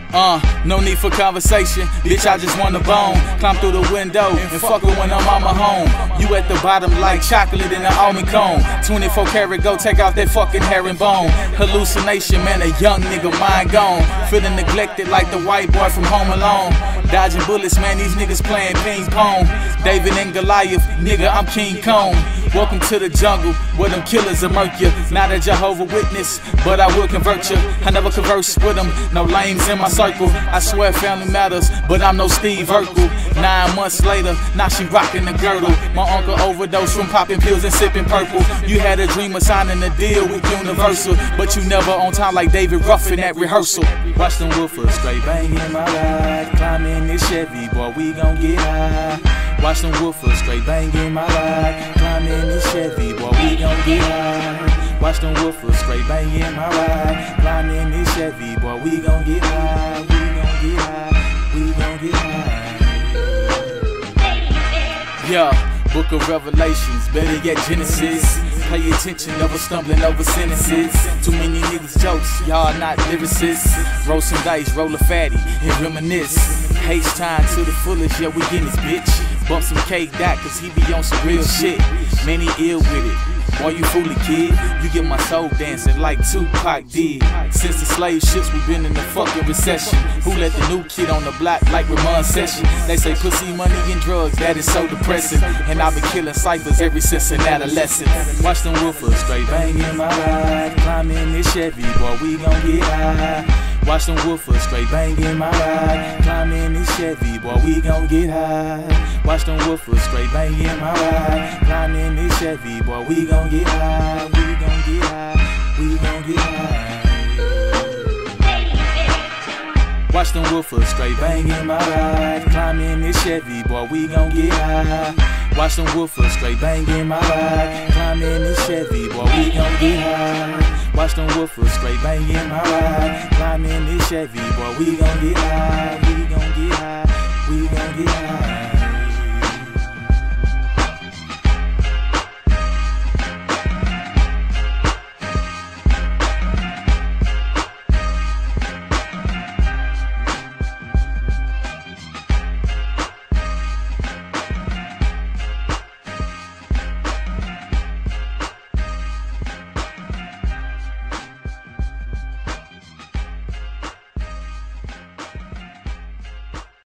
No need for conversation, bitch, I just want a bone. Climb through the window and fuck her when I'm on my home. You at the bottom like chocolate in an almond cone. 24 karat, go take off that fucking herringbone. Hallucination, man, a young nigga mind gone. Feeling neglected like the white boy from Home Alone. Dodging bullets, man, these niggas playing ping pong. David and Goliath, nigga, I'm King Kong. Welcome to the jungle, where them killers will murk you. Not a Jehovah Witness, but I will convert you. I never converse with them, no lames in my circle. I swear family matters, but I'm no Steve Urkel. 9 months later, now she rocking the girdle. My uncle overdosed from popping pills and sipping purple. You had a dream of signing a deal with Universal, but you never on time like David Ruffin at rehearsal. Watch them woofers straight banging my ride. Climb in this Chevy, boy, we gon' get high. Watch them woofers straight banging my ride. Climb in this Chevy, boy, we gon' get high. Watch them woofers straight banging my ride. Climb in this Chevy, boy, we gon' get high. We gon' get high. We gon' get high. Yeah, Book of Revelations, better yet Genesis. Pay attention, never stumbling over sentences. Too many niggas jokes, y'all not lyricists. Roll some dice, roll a fatty, and reminisce. H-time to the fullest, yeah, we in this bitch. Bump some cake that, cause he be on some real shit. Man, he ill with it. Boy, you fooling, kid. You get my soul dancing like Tupac did. Since the slave ships, we been in the fucking recession. Who let the new kid on the block like Ramon Session? They say pussy, money, and drugs, that is so depressing. And I've been killing ciphers ever since an adolescent. Watch them woofers straight banging my ride. Climb in this Chevy, boy, we gon' get high. Watch them woofers straight banging my ride. Climb in this Chevy, boy, we gon' get high. Watch them woofers straight banging my ride. Climb in this Chevy, boy, we gon' get high. We gon' get high. We gon' get high. Watch them woofers straight banging my ride. Climb in this Chevy, boy, we gon' get high. Watch them woofers straight banging my ride. Climb in this Chevy, boy, we gon' get high. Watch them woofers straight banging my ride. Climb in this Chevy, boy, we gon' get high.